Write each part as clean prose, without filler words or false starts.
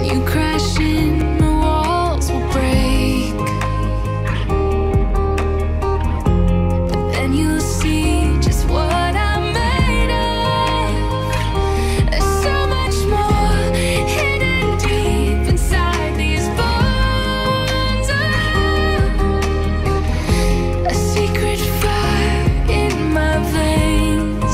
You crashing, the walls will break, but then you'll see just what I'm made of. There's so much more hidden deep inside these bones. A secret fire in my veins.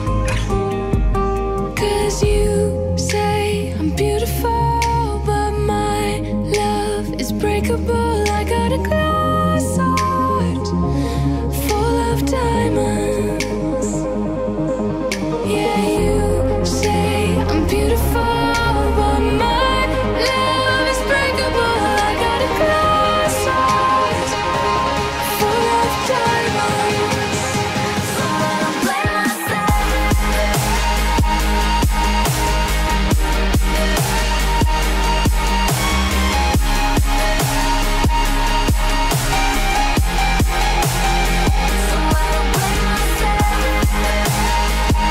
'Cause you say I'm beautiful, but my love is breakable. I got a glass heart full of diamonds. Yeah, you say I'm beautiful, but my love is breakable. I got a glass heart full of diamonds. So I don't blame myself. So I don't blame myself.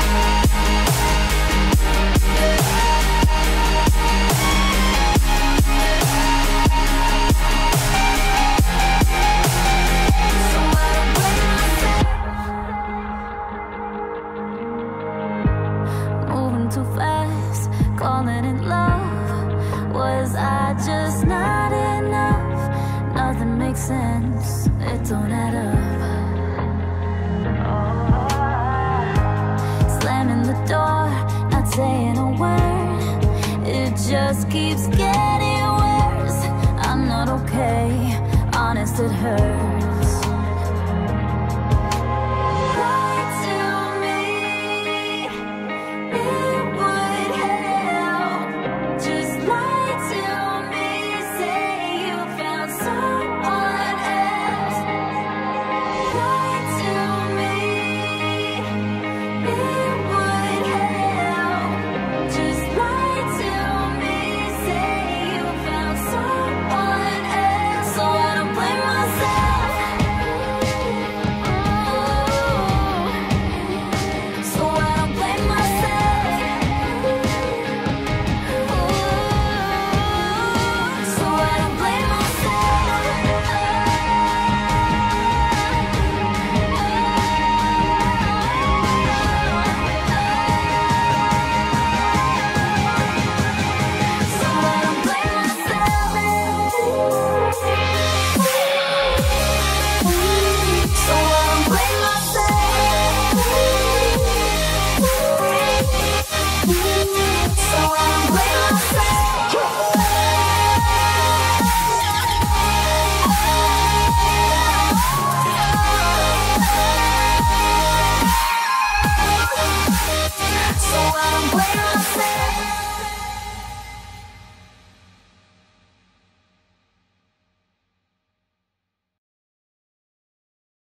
So I don't blame myself. Moving too fast, calling it love. Was I just not enough? Nothing makes sense, it don't add up. Slamming the door, not saying a word. It just keeps getting